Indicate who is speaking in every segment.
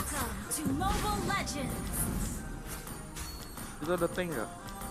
Speaker 1: Welcome to Mobile Legends.
Speaker 2: Itu ada tank nggak?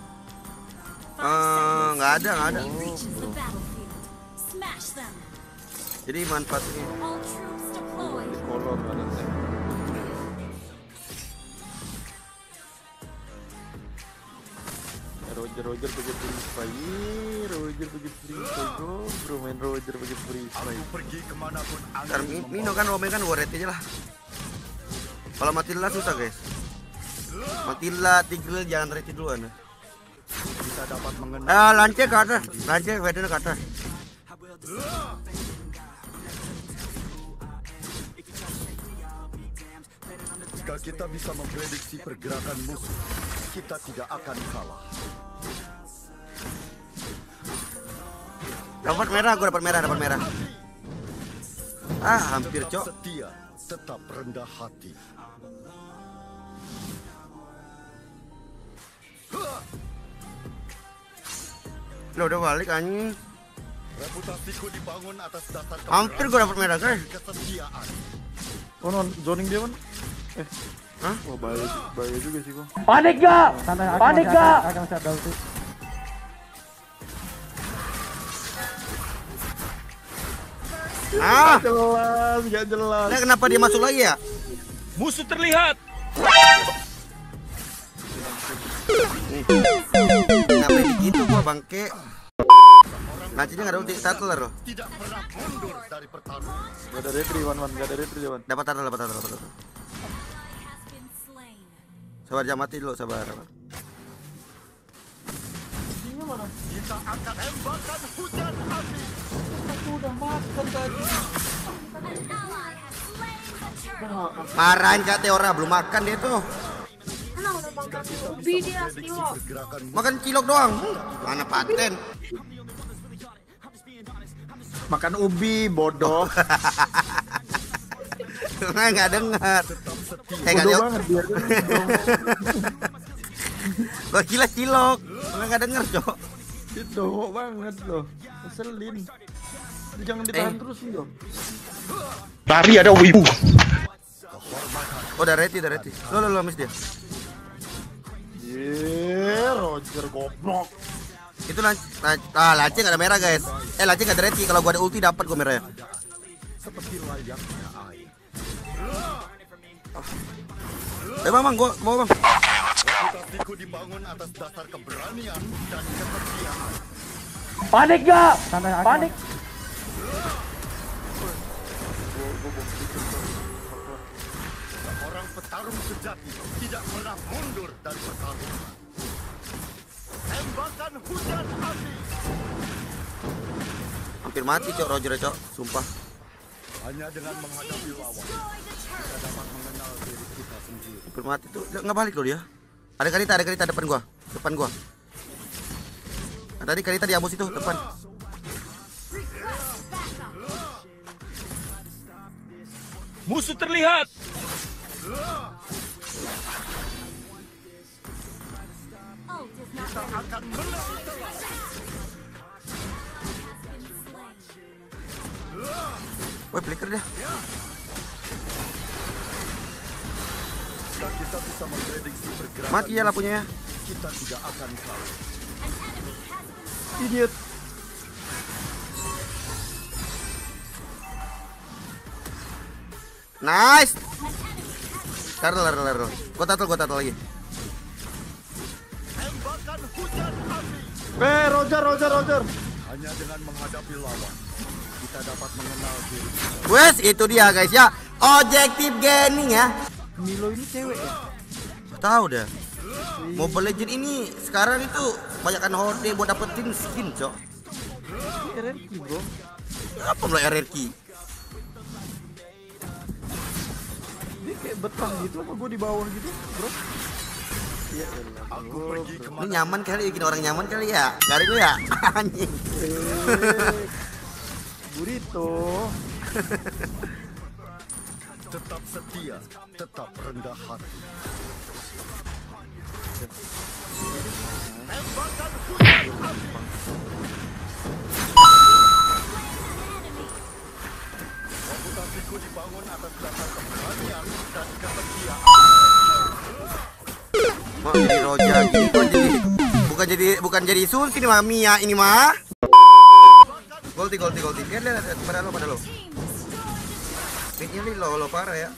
Speaker 3: Nggak ada.
Speaker 1: Reaches the battlefield. Smash them.
Speaker 3: Jadi manfaat ini.
Speaker 1: All troops deployed.
Speaker 2: Di kolor nggak ada tank. Roger pakai free fire, Roger pakai free fire, bro main Roger pakai free fire.
Speaker 4: Pergi kemanapun
Speaker 3: Ntar Mino kan Ome kan warret aja lah. Kalau Matilla susah guys. Matilla Tigreal jangan reti duluan.
Speaker 4: kita dapat mengenal.
Speaker 3: Lance ke atas, lance Veden ke atas.
Speaker 4: Jika kita bisa memprediksi pergerakan musuh, kita tidak akan kalah.
Speaker 3: Dapat merah, gue dapat merah. Hampir
Speaker 4: Tetap
Speaker 3: cok.
Speaker 4: setia, tetap rendah hati.
Speaker 3: Lo udah balik anjing.
Speaker 4: Reputasiku dibangun atas dasar
Speaker 3: Hampir gue dapat merah guys.
Speaker 4: kesetiaan.
Speaker 2: Oh non, zoning dia man.
Speaker 3: Hah?
Speaker 2: Wah bahaya juga sih gua.
Speaker 5: Panik gak? Panik gak?
Speaker 3: Jelas,
Speaker 2: Gak jelas.
Speaker 3: Nah, kenapa dia masuk lagi ya?
Speaker 5: Musuh terlihat.
Speaker 3: Kenapa gitu gua bangke? Lancinya nggak ada ulti, turtle loh.
Speaker 4: Tidak pernah mundur dari pertarungan.
Speaker 2: Gak ada retri Wan, gak ada retri Wan.
Speaker 3: Dapat turtle.
Speaker 1: Has been slain.
Speaker 3: Sabar, jangan mati dulu, sabar.
Speaker 4: Kita akan tembakan hujan api.
Speaker 1: An ally has slain the turtle.
Speaker 3: Marahin Kak Teora, belum makan dia tuh.
Speaker 6: Ubi dia kilo.
Speaker 4: Pergerakan
Speaker 3: Makan cilok doang. Mana paten?
Speaker 2: Makan ubi, bodoh.
Speaker 3: Nggak dengar. Nggak
Speaker 2: Bodoh
Speaker 3: dengar.
Speaker 2: banget dia.
Speaker 3: Gua kira cilok. Nggak denger cok.
Speaker 2: Itu banget loh. Keselin. Jangan ditahan terus nih dong.
Speaker 5: Lari ada wibu.
Speaker 3: Oh, udah ready. Lo miss dia.
Speaker 2: Roger goblok.
Speaker 3: Itu lance nggak ada merah guys. Lance nggak ada ready. Kalau gua ada ulti dapat gua merahnya.
Speaker 4: seperti layaknya air.
Speaker 3: Bang, gua mau bang.
Speaker 4: Reputasiku dibangun atas dasar keberanian dan kesetiaan.
Speaker 5: Panik gak? Panik.
Speaker 4: Seorang petarung sejati tidak pernah mundur dari pertarungan. Tembakan hujan api.
Speaker 3: Hampir mati cok Roger cok, sumpah.
Speaker 4: Hanya dengan menghadapi lawan, kita dapat mengenal diri kita sendiri.
Speaker 3: Hampir mati tuh. Nggak balik loh dia. Ada Karita depan gua. Nah, tadi Karita di ambus itu depan.
Speaker 5: Musuh terlihat.
Speaker 1: Ult is not
Speaker 4: Kita akan menang.
Speaker 3: Woi, flicker dia.
Speaker 4: Jika kita bisa memprediksi pergerakan,
Speaker 3: Mati ya lampunya ya.
Speaker 4: kita tidak akan kalah.
Speaker 2: Idiot.
Speaker 3: Nice. Lar. Gua tato lagi.
Speaker 4: Tembakan hujan api.
Speaker 2: Roger.
Speaker 4: Hanya dengan menghadapi lawan, kita dapat mengenal diri kita.
Speaker 3: Wes, itu dia guys ya. Objektif gaming ya.
Speaker 2: Milo ini cewek ya?
Speaker 3: Tahu dah. Mobile Legend ini sekarang itu banyakkan horde buat dapetin skin, cok.
Speaker 2: RRQ bro.
Speaker 3: Apa mulai RRQ?
Speaker 2: Dia kayak betah gitu apa gua di bawah gitu, bro? Iya,
Speaker 4: Aku pergi
Speaker 3: Ini
Speaker 4: kemana?
Speaker 3: nyaman kali, bikin orang nyaman kali ya. Garing lu ya. Anjing.
Speaker 2: Burrito.
Speaker 4: Tetap setia, tetap rendah hati. Tembakan hujan api. Reputasiku dibangun atas dasar keberanian dan kesetiaan.
Speaker 3: Mau jadi Roja gini kok bukan jadi Sun ini mah Mia ini mah. Golti. Lihat pada lo. Ini lo parah ya.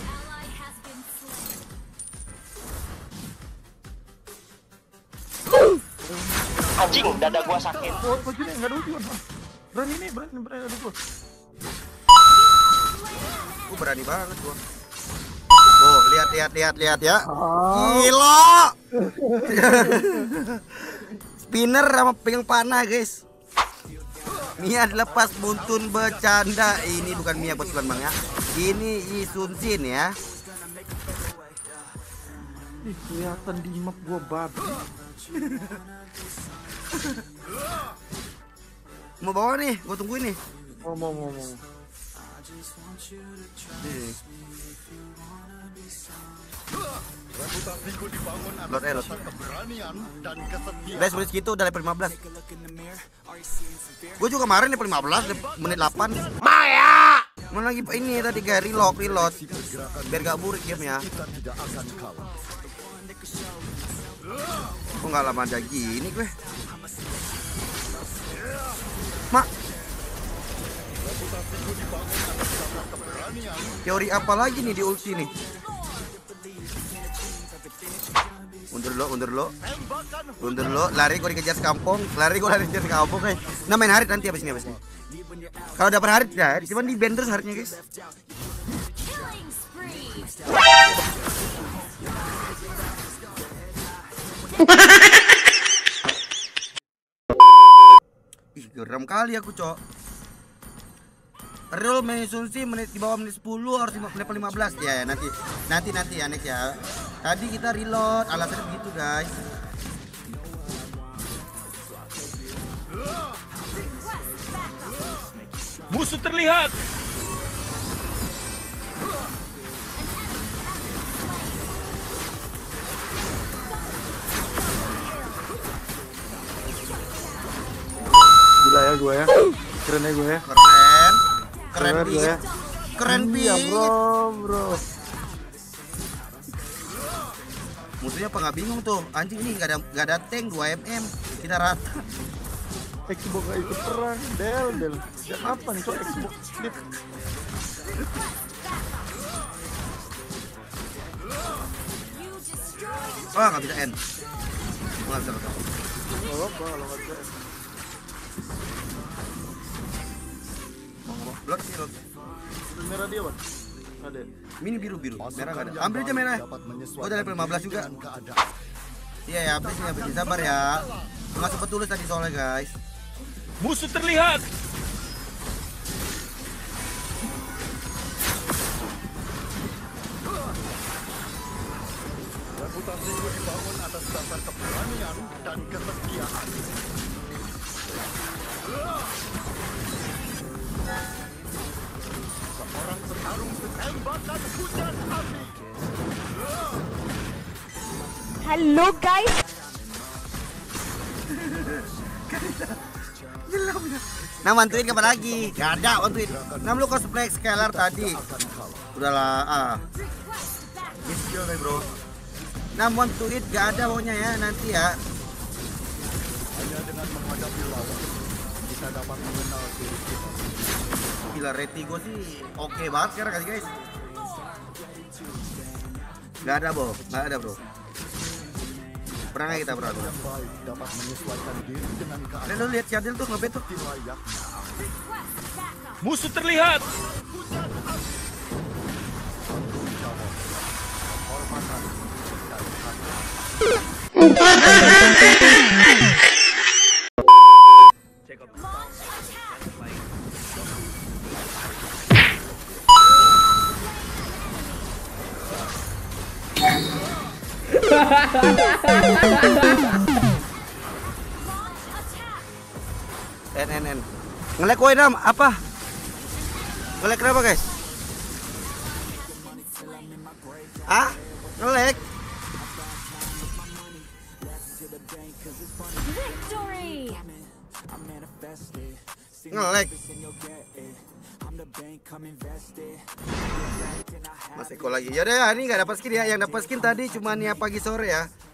Speaker 5: Anjing, dada gua sakit.
Speaker 2: Oh, begini enggak ada ujung. Berani ada gua.
Speaker 3: Gua berani banget gua. Oh, lihat ya. Gila. Spinner sama pegang panah, guys. Mia dilepas buntun bercanda. Ini bukan Mia betulan Bang ya. Ini Isunsin ya.
Speaker 2: Ih, kelihatan di map gua babi.
Speaker 3: Mau bawa nih, gua tungguin nih.
Speaker 2: Mau.
Speaker 4: Reputasiku dibangun
Speaker 3: Lot.
Speaker 4: atas keberanian dan kesetiaan.
Speaker 3: Guys, menit segitu udah level 15. Gue juga kemarin level 15 menit 8. Maya. Mana lagi ini tadi guys, reload. Biar gak burik gamenya.
Speaker 4: Kita tidak akan kalah.
Speaker 3: Kok gak lama aja gini gue. Mak. Teori apa lagi nih di ulti nih? Undur lo, lari gue dikejar sekampung, lari sekampung guys. Nah main harit nanti abis ini. Kalau dapat harit ya, cuman di ban terus haritnya guys.
Speaker 1: Killing spree.
Speaker 3: Ih, geram kali aku, Cok. Real main Sunsi menit di bawah menit 10 harus level 15 ya, nanti ya next ya. Tadi kita reload, alasannya begitu guys.
Speaker 5: Musuh terlihat.
Speaker 2: Gila ya gua ya. Keren ya gua ya.
Speaker 3: Keren
Speaker 2: gue ya.
Speaker 3: Keren
Speaker 2: Iya,
Speaker 3: banget.
Speaker 2: bro.
Speaker 3: Musuhnya apa nggak bingung tuh? Anjing nih nggak ada tank 2 mm. Kita rata.
Speaker 2: Xbox gak ikut perang. Del. Jam apa nih kok Xbox slip?
Speaker 1: You destroyed
Speaker 3: Wah, nggak bisa end. Nggak bisa.
Speaker 2: Kalau nggak bisa.
Speaker 3: Blok.
Speaker 2: Merah dia, Bang. Ada.
Speaker 3: Ini biru, merah nggak ada. Ambil aja merah. Oh, udah level 15 juga. Iya ya, habis sabar ya. Nggak sempat tulis tadi soalnya guys.
Speaker 5: Musuh terlihat.
Speaker 4: Reputasiku dibangun atas dasar keberanian dan kesetiaan. Seorang petarung setembakan hujan api.
Speaker 1: Hello guys.
Speaker 3: Nah, bantuin kapan lagi? Gak ada bantuin. Nah, lu cosplay Scalar tadi. Udahlah, Skill nih bro. Nah, bantuin gak ada pokoknya ya nanti ya.
Speaker 4: Hanya dengan menghadapi lawan, kita dapat mengenal diri kita.
Speaker 3: Gila, reti gue sih oke banget sekarang kali guys. Gak ada bro. Perang aja kita bro.
Speaker 4: Yang baik dapat menyesuaikan diri dengan keadaan.
Speaker 3: Kalian lu lihat Syadil tuh ngebet tuh.
Speaker 4: Layaknya.
Speaker 5: Musuh terlihat.
Speaker 1: Launch attack. Launch attack.
Speaker 3: NNN. Ngelek koin Ram, apa? Ngelek kenapa guys? Ah? Ngelek?
Speaker 1: Victory.
Speaker 3: Ngelek. Mas Eko lagi. Yaudah ya, ini nggak dapat skin ya. Yang dapat skin tadi cuma Nia pagi sore ya.